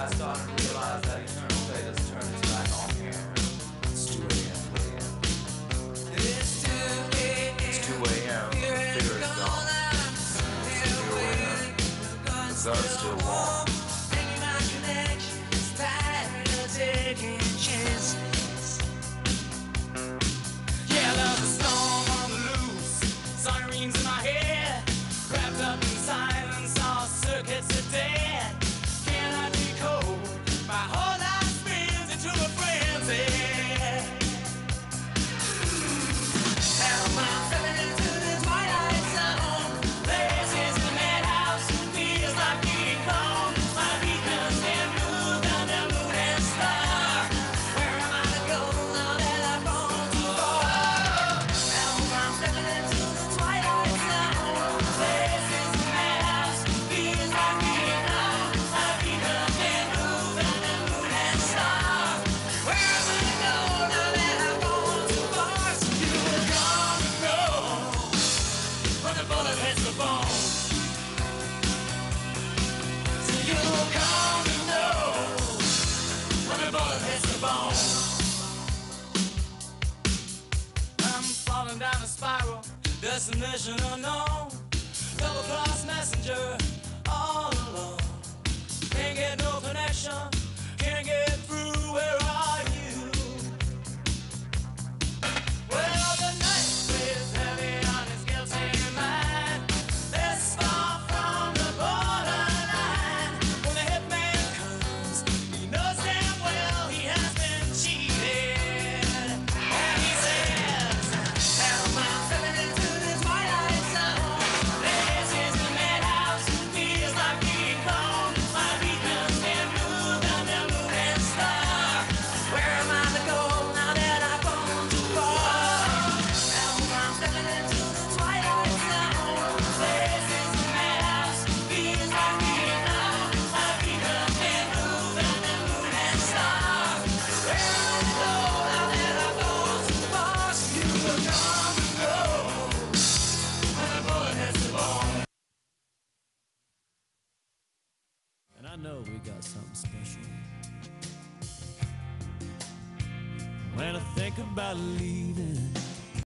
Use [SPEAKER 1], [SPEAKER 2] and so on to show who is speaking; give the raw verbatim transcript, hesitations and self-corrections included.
[SPEAKER 1] started to realize that eternal fate has turned its back on me. It's two a m It's two a m The figure is gone. So you're waiting. The sun's still warm. Taking chances. Yeah, there's a storm on the loose. Sirens in my head. Wrapped up in silence, all circuits are dead. Can I decode? My whole life spins into a frenzy. And I'm stepping into the Twilight Zone. This is the madhouse. Feels like King Kong. My beacons stand blue down the moon and star. Where am I to go now that I've gone too far? Now I'm stepping into the Twilight Zone. This is the madhouse. Feels like King Kong. My beacons stand blue down the moon and star. Where am I to go now that I've gone too far? So you will come and go when the bullet hits the bone. So you will come and know when the bullet hits the bone. I'm falling down a spiral, destination unknown. Double cross messenger, all alone. Can't get no connection, can't get through. Where are you? Well, the night weighs heavy on his guilty mind. This far from the borderline. When the hitman comes, he knows damn well he has been cheated. And he says, "Am I stepping into the Twilight Zone? This is the madhouse. Feels like King Kong. My beacons stand blue down the moon and star. Where am I to go now that I've gone too far? Now I'm stepping into the Twilight Zone. This is the madhouse. Feels like King Kong. My beacons stand blue down the moon and star. Where am I to go now that I've gone too far? So you will come and go when the bullet hits the bone."
[SPEAKER 2] And I know we got something special. When I think about leaving,